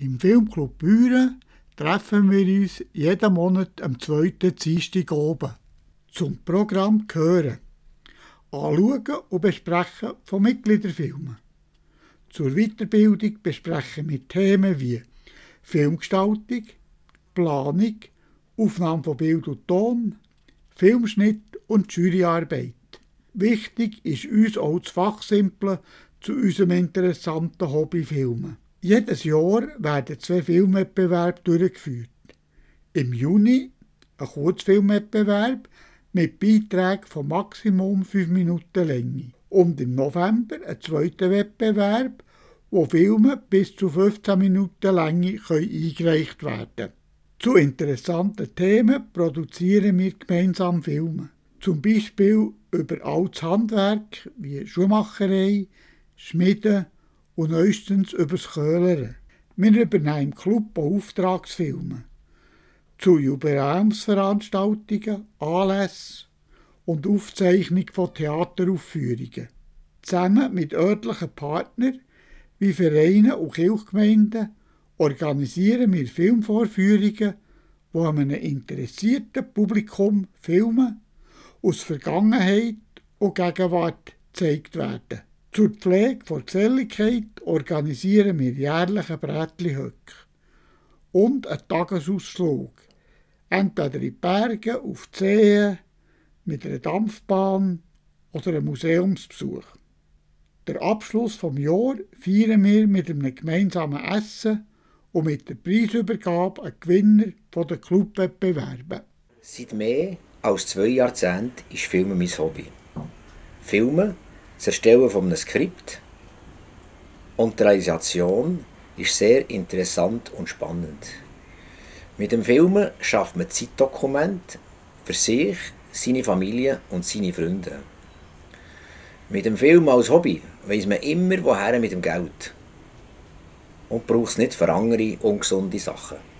Im Filmclub Büren treffen wir uns jeden Monat am 2. Dienstag oben. Zum Programm gehören Anschauen und Besprechen von Mitgliederfilmen. Zur Weiterbildung besprechen wir Themen wie Filmgestaltung, Planung, Aufnahme von Bild und Ton, Filmschnitt und Juryarbeit. Wichtig ist uns auch das Fachsimpeln zu unserem interessanten Hobby Filmen. Jedes Jahr werden 2 Filmwettbewerbe durchgeführt. Im Juni ein Kurzfilmwettbewerb mit Beiträgen von Maximum 5 Minuten Länge. Und im November ein zweiter Wettbewerb, wo Filme bis zu 15 Minuten Länge eingereicht werden können. Zu interessanten Themen produzieren wir gemeinsam Filme. Zum Beispiel über altes Handwerk wie Schuhmacherei, Schmieden und neuestens über das Köhlern. Wir übernehmen im Club auch Auftragsfilme. Zu Jubiläumsveranstaltungen, Anlässen und Aufzeichnung von Theateraufführungen. Zusammen mit örtlichen Partnern wie Vereinen und Kirchgemeinden organisieren wir Filmvorführungen, wo einem interessierten Publikum Filme aus Vergangenheit und Gegenwart gezeigt werden. Zur Pflege der Geselligkeit organisieren wir jährlich ein Brätli-Höck und einen Tagesausflug, entweder in die Berge, auf die Seen, mit einer Dampfbahn oder einem Museumsbesuch. Den Abschluss des Jahres feiern wir mit einem gemeinsamen Essen und mit der Preisübergabe an Gewinner der Clubwettbewerbe. Seit mehr als 2 Jahrzehnten ist Filmen mein Hobby. Filmen, das Erstellen von einem Skript und die Realisation ist sehr interessant und spannend. Mit dem Filmen schafft man Zeitdokumente für sich, seine Familie und seine Freunde. Mit dem Film als Hobby weiss man immer, woher mit dem Geld. Und braucht es nicht für andere ungesunde Sachen.